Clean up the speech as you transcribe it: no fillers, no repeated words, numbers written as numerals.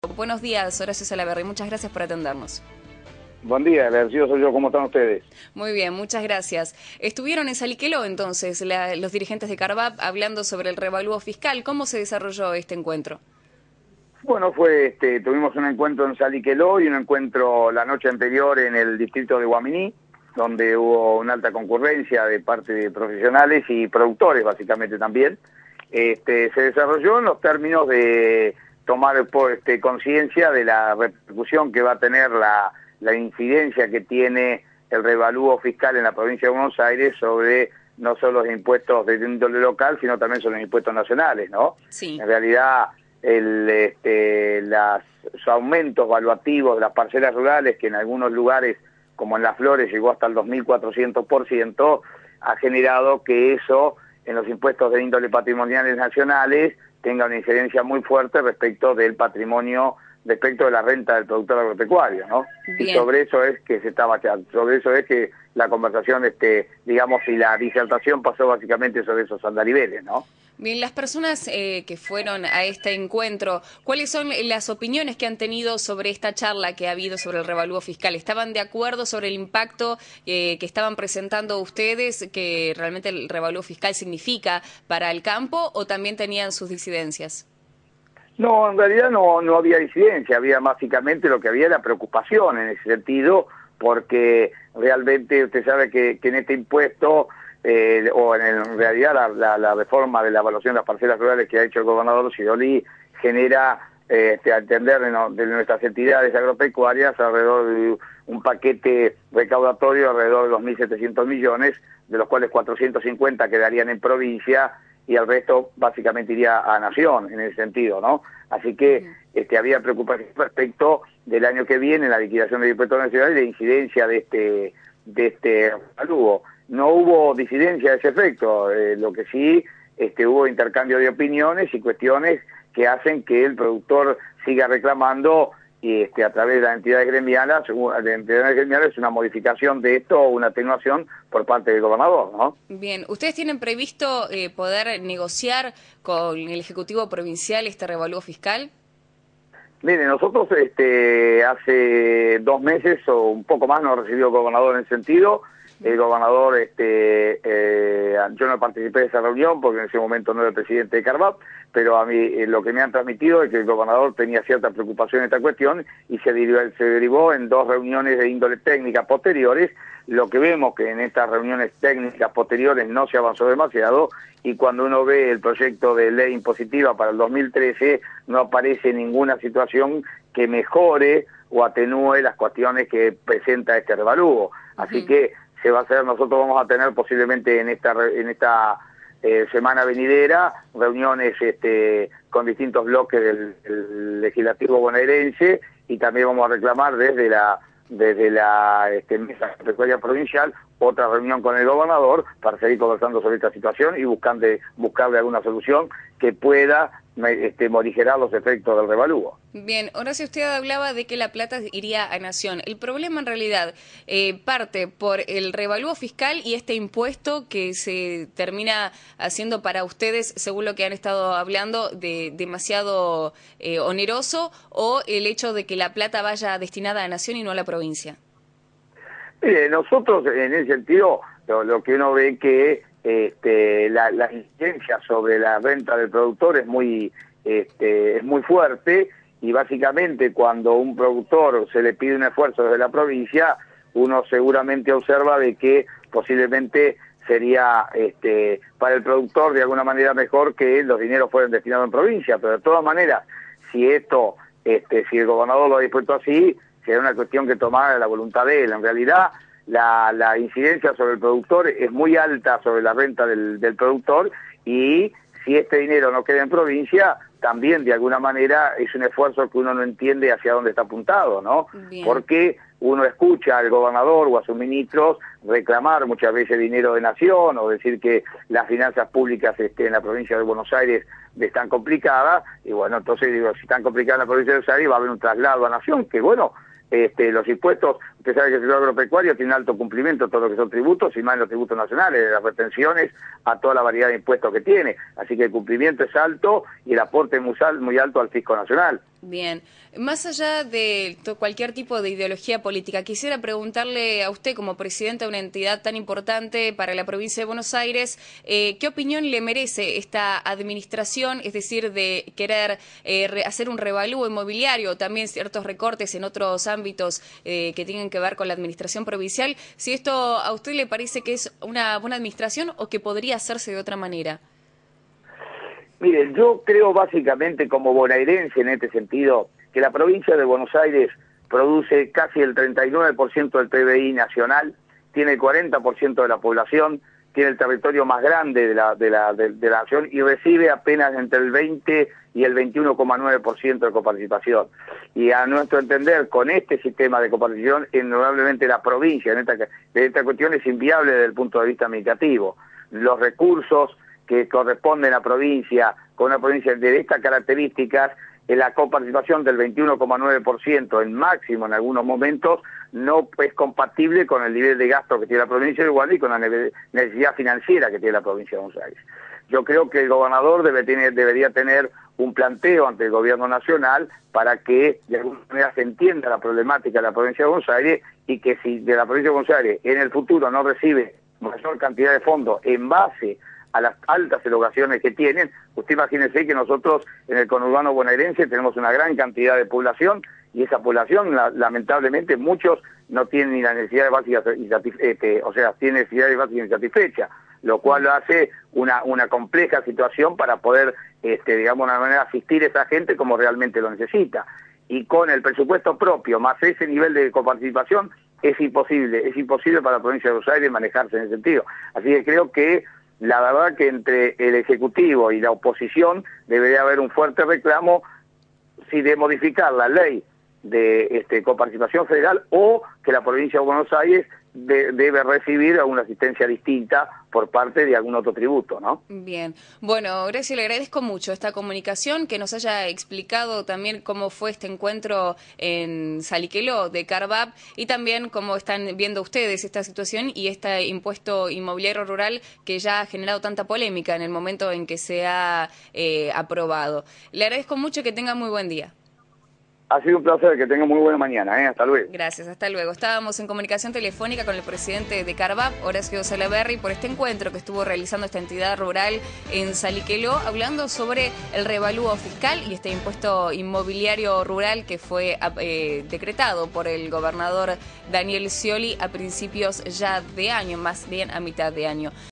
Buenos días, Horacio Salaverry. Muchas gracias por atendernos. Buen día, agradecido soy yo. ¿Cómo están ustedes? Muy bien, muchas gracias. Estuvieron en Salliqueló, entonces, los dirigentes de Carvap hablando sobre el revalúo fiscal. ¿Cómo se desarrolló este encuentro? Bueno, tuvimos un encuentro en Salliqueló y un encuentro la noche anterior en el distrito de Guaminí, donde hubo una alta concurrencia de parte de profesionales y productores, básicamente también. Se desarrolló en los términos de tomar conciencia de la repercusión que va a tener la incidencia que tiene el revalúo fiscal en la provincia de Buenos Aires sobre no solo los impuestos de índole local, sino también sobre los impuestos nacionales, ¿no? Sí. En realidad, los aumentos valuativos de las parcelas rurales, que en algunos lugares, como en Las Flores, llegó hasta el 2.400%, ha generado que eso, en los impuestos de índole patrimoniales nacionales, tenga una incidencia muy fuerte respecto del patrimonio, respecto de la renta del productor agropecuario, ¿no? Bien. Y sobre eso es que se estaba, sobre eso es que la conversación, digamos, y la disertación pasó básicamente sobre esos andariveles, ¿no? Bien, las personas que fueron a este encuentro, ¿cuáles son las opiniones que han tenido sobre esta charla que ha habido sobre el revalúo fiscal? ¿Estaban de acuerdo sobre el impacto que estaban presentando ustedes, que realmente el revalúo fiscal significa para el campo, o también tenían sus disidencias? No, en realidad no había disidencia, había básicamente lo que había era preocupación en ese sentido, porque realmente usted sabe que en este impuesto, en realidad la reforma de la evaluación de las parcelas rurales que ha hecho el gobernador Scioli genera, a entender de nuestras entidades agropecuarias, alrededor de un paquete recaudatorio alrededor de 2.700 millones, de los cuales 450 quedarían en provincia, y el resto básicamente iría a Nación, en ese sentido, ¿no? Así que había preocupación respecto del año que viene, la liquidación del impuesto nacional y la incidencia de este revalúo. No hubo disidencia de ese efecto, lo que sí hubo intercambio de opiniones y cuestiones que hacen que el productor siga reclamando a través de las entidades gremiales, una modificación de esto o una atenuación por parte del gobernador, ¿no? Bien, ¿ustedes tienen previsto poder negociar con el Ejecutivo Provincial este revalúo fiscal? Mire, nosotros hace 2 meses o un poco más nos recibió el gobernador en ese sentido. El gobernador, yo no participé de esa reunión porque en ese momento no era el presidente de Carvap, pero a mí lo que me han transmitido es que el gobernador tenía cierta preocupación en esta cuestión y se derivó en 2 reuniones de índole técnica posteriores. Lo que vemos que en estas reuniones técnicas posteriores no se avanzó demasiado, y cuando uno ve el proyecto de ley impositiva para el 2013 no aparece ninguna situación que mejore o atenúe las cuestiones que presenta este revalúo. Así que se va a hacer, nosotros vamos a tener posiblemente en esta semana venidera reuniones con distintos bloques del legislativo bonaerense, y también vamos a reclamar desde la mesa agropecuaria provincial otra reunión con el gobernador para seguir conversando sobre esta situación y buscarle alguna solución que pueda morigerar los efectos del revalúo. Bien, Horacio, usted hablaba de que la plata iría a Nación. El problema en realidad parte por el revalúo fiscal y este impuesto que se termina haciendo para ustedes, según lo que han estado hablando, demasiado oneroso, o el hecho de que la plata vaya destinada a Nación y no a la provincia. Nosotros en ese sentido lo que uno ve que la incidencia sobre la renta del productor es muy fuerte, y básicamente cuando a un productor se le pide un esfuerzo desde la provincia, uno seguramente observa de que posiblemente sería para el productor de alguna manera mejor que los dineros fueran destinados en provincia, pero de todas maneras, si si el gobernador lo ha dispuesto así, será una cuestión que tomara la voluntad de él. En realidad, la incidencia sobre el productor es muy alta sobre la renta del productor, y si este dinero no queda en provincia, también de alguna manera es un esfuerzo que uno no entiende hacia dónde está apuntado, ¿no? Bien. Porque uno escucha al gobernador o a sus ministros reclamar muchas veces dinero de Nación, o decir que las finanzas públicas en la provincia de Buenos Aires están complicadas, y bueno, entonces digo, si están complicadas en la provincia de Buenos Aires va a haber un traslado a Nación, que bueno, los impuestos, usted sabe que el sector agropecuario tiene alto cumplimiento todo lo que son tributos y más en los tributos nacionales, las retenciones a toda la variedad de impuestos que tiene. Así que el cumplimiento es alto y el aporte es muy alto al fisco nacional. Bien, más allá de cualquier tipo de ideología política, quisiera preguntarle a usted, como presidente de una entidad tan importante para la provincia de Buenos Aires, ¿qué opinión le merece esta administración, es decir, de querer hacer un revalúo inmobiliario, también ciertos recortes en otros ámbitos que tienen que ver con la administración provincial? Si esto a usted le parece que es una buena administración o que podría hacerse de otra manera. Mire, yo creo básicamente como bonaerense en este sentido que la provincia de Buenos Aires produce casi el 39% del PBI nacional, tiene el 40% de la población, tiene el territorio más grande de la nación y recibe apenas entre el 20 y el 21,9% de coparticipación. Y a nuestro entender, con este sistema de coparticipación, indudablemente la provincia en esta cuestión es inviable desde el punto de vista administrativo. Los recursos que corresponden a provincia, con una provincia de estas características, la coparticipación del 21,9% en máximo en algunos momentos no es compatible con el nivel de gasto que tiene la provincia de igual y con la necesidad financiera que tiene la provincia de Buenos Aires. Yo creo que el gobernador debería tener un planteo ante el gobierno nacional para que de alguna manera se entienda la problemática de la provincia de Buenos Aires y que si de la provincia de Buenos Aires en el futuro no recibe mayor cantidad de fondos en base a las altas erogaciones que tienen, usted imagínese que nosotros en el conurbano bonaerense tenemos una gran cantidad de población y esa población, lamentablemente, muchos no tienen ni las necesidades básicas tienen necesidades básicas insatisfechas, lo cual hace una compleja situación para poder, digamos, de una manera asistir a esa gente como realmente lo necesita. Y con el presupuesto propio, más ese nivel de coparticipación, es imposible para la provincia de Buenos Aires manejarse en ese sentido. Así que creo que la verdad que entre el Ejecutivo y la oposición debería haber un fuerte reclamo si de modificar la ley de coparticipación federal o que la provincia de Buenos Aires debe recibir alguna asistencia distinta por parte de algún otro tributo, ¿no? Bien. Bueno, Horacio, le agradezco mucho esta comunicación, que nos haya explicado también cómo fue este encuentro en Saliqueló de Carvap y también cómo están viendo ustedes esta situación y este impuesto inmobiliario rural que ya ha generado tanta polémica en el momento en que se ha aprobado. Le agradezco mucho y que tenga muy buen día. Ha sido un placer, que tenga muy buena mañana, ¿eh? Hasta luego. Gracias, hasta luego. Estábamos en comunicación telefónica con el presidente de Carvap, Horacio Salaverry, por este encuentro que estuvo realizando esta entidad rural en Saliqueló, hablando sobre el revalúo fiscal y este impuesto inmobiliario rural que fue decretado por el gobernador Daniel Scioli a principios ya de año, más bien a mitad de año.